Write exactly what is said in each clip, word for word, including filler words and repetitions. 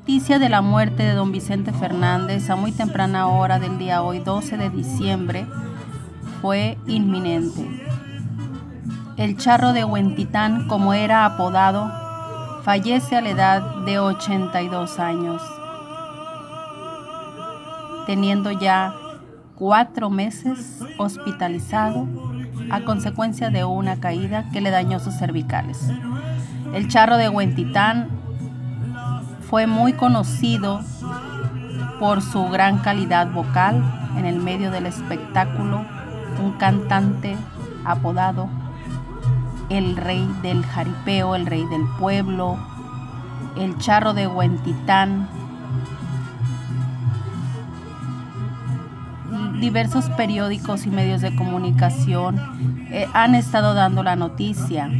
noticia de la muerte de don Vicente Fernández a muy temprana hora del día hoy, doce de diciembre, fue inminente. El Charro de Huentitán, como era apodado, fallece a la edad de ochenta y dos años, teniendo ya cuatro meses hospitalizado a consecuencia de una caída que le dañó sus cervicales. El Charro de Huentitán fue muy conocido por su gran calidad vocal en el medio del espectáculo, un cantante apodado el rey del jaripeo, el rey del pueblo, el Charro de Huentitán. Diversos periódicos y medios de comunicación eh, han estado dando la noticia.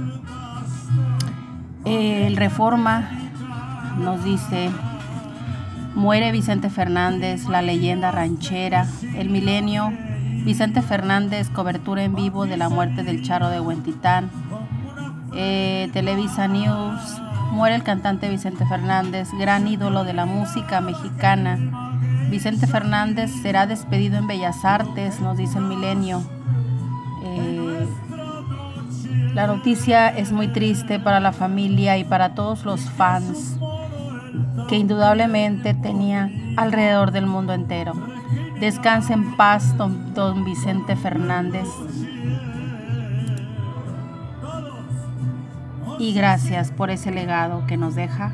Eh, el Reforma nos dice: muere Vicente Fernández, la leyenda ranchera. El Milenio: Vicente Fernández, cobertura en vivo de la muerte del Charro de Huentitán. Eh, Televisa News: muere el cantante Vicente Fernández, gran ídolo de la música mexicana. Vicente Fernández será despedido en Bellas Artes, nos dice el Milenio. Eh, la noticia es muy triste para la familia y para todos los fans que indudablemente tenía alrededor del mundo entero. Descanse en paz, don, don Vicente Fernández. Y gracias por ese legado que nos deja.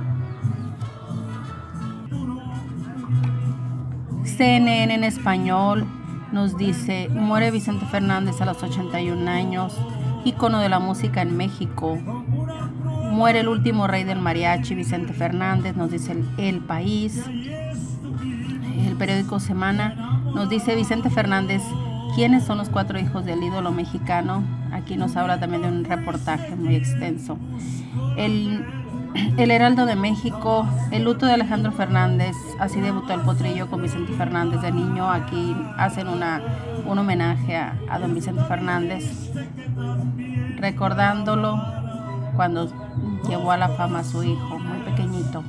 C N N en español nos dice: muere Vicente Fernández a los ochenta y un años, ícono de la música en México. Muere el último rey del mariachi, Vicente Fernández, nos dice el, el País. El periódico Semana nos dice: Vicente Fernández, ¿quiénes son los cuatro hijos del ídolo mexicano? Aquí nos habla también de un reportaje muy extenso. El, el Heraldo de México: el luto de Alejandro Fernández, así debutó el potrillo con Vicente Fernández de niño. Aquí hacen una, un homenaje a, a don Vicente Fernández, recordándolo cuando llevó a la fama a su hijo, muy pequeñito.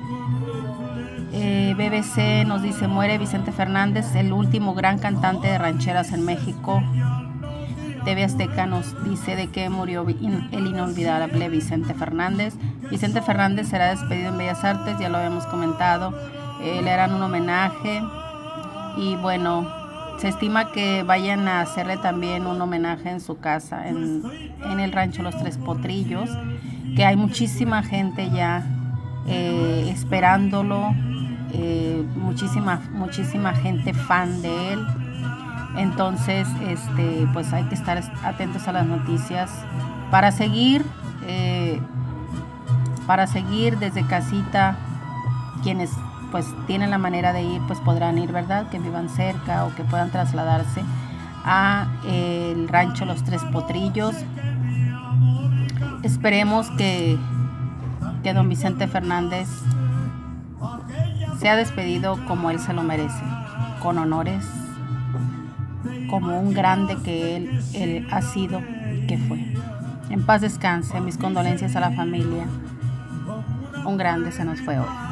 Eh, B B C nos dice: muere Vicente Fernández, el último gran cantante de rancheras en México. T V Azteca nos dice de que murió el inolvidable Vicente Fernández. Vicente Fernández será despedido en Bellas Artes, ya lo habíamos comentado. Eh, le harán un homenaje y bueno, se estima que vayan a hacerle también un homenaje en su casa, en, en el rancho Los Tres Potrillos, que hay muchísima gente ya eh, esperándolo, eh, muchísima, muchísima gente fan de él. Entonces, este, pues hay que estar atentos a las noticias para seguir, eh, para seguir desde casita. Quienes pues tienen la manera de ir, pues podrán ir, ¿verdad? Que vivan cerca o que puedan trasladarse a eh, el rancho Los Tres Potrillos. Esperemos que, que don Vicente Fernández sea despedido como él se lo merece, con honores, como un grande que él, él ha sido y que fue. En paz descanse, mis condolencias a la familia. Un grande se nos fue hoy.